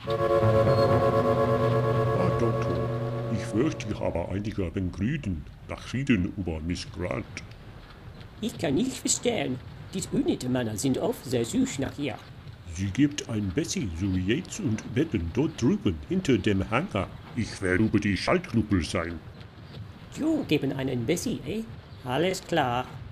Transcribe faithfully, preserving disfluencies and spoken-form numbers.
Ah, Doktor, ich fürchte, ich habe einige Grüden Nachrichten über Miss Grant. Ich kann nicht verstehen. Die unnütze Männer sind oft sehr süß nach ihr. Sie gibt ein Bessie, so jetzt und Betten dort drüben, hinter dem Hangar. Ich werde über die Schaltknuppel sein. Jo, geben einen Bessie, eh? Alles klar.